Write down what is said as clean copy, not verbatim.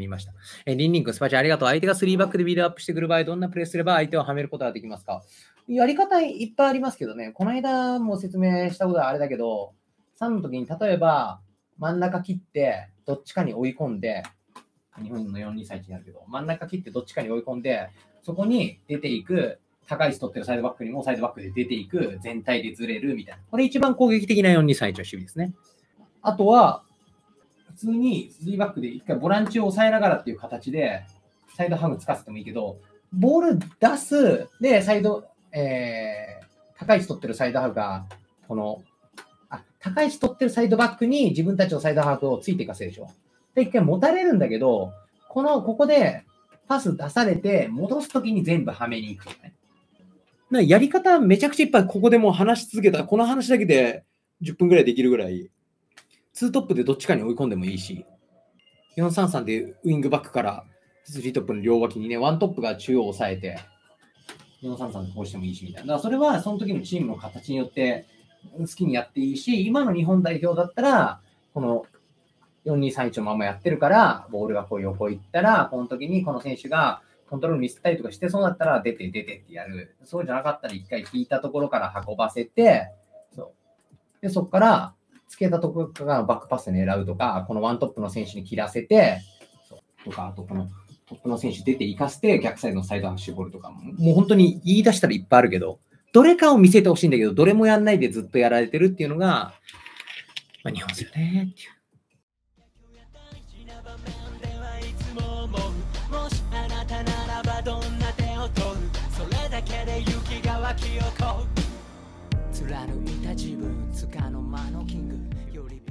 ました。リンリン君、スパチャありがとう。相手が3バックでビルドアップしてくる場合、どんなプレーすれば相手をはめることができますか？やり方いっぱいありますけどね、この間も説明したことはあれだけど、3の時に例えば真ん中切って、どっちかに追い込んで、日本の4-2-3-1になるけど、真ん中切ってどっちかに追い込んで、そこに出ていく、高い位置取ってるサイドバックにもサイドバックで出ていく、全体でずれるみたいな。これ一番攻撃的な4-2-3-1の守備ですね。あとは、普通に3バックで一回ボランチを抑えながらっていう形で、サイドハグつかせてもいいけど、ボール出す、で、サイド、高い位置取ってるサイドハグが、高い位置取ってるサイドバックに自分たちのサイドハグをついていかせるでしょ。で、一回持たれるんだけど、ここでパス出されて、戻すときに全部はめに行くよね。やり方めちゃくちゃいっぱいここでもう話し続けたら、この話だけで10分ぐらいできるぐらい、2トップでどっちかに追い込んでもいいし、4-3-3でウィングバックから3トップの両脇にね、1トップが中央を抑えて、4-3-3でこうしてもいいしみたいな。だからそれはその時のチームの形によって好きにやっていいし、今の日本代表だったら、この4-2-3-1のままやってるから、ボールがこう横行ったら、この時にこの選手がコントロールミスったりとかしてそうだったら、出てってやる。そうじゃなかったら一回引いたところから運ばせて、でそこからつけたところからバックパス狙うとか、このワントップの選手に切らせて、とか、あとこのトップの選手出て行かせて、逆サイドのサイドハッシュボールとかもう本当に言い出したらいっぱいあるけど、どれかを見せてほしいんだけど、どれもやんないでずっとやられてるっていうのが、日本ですよねっていう。もしあなたならばどんな手を取る？それだけで雪が湧き起こる。貫いた自分、つかの間のキングより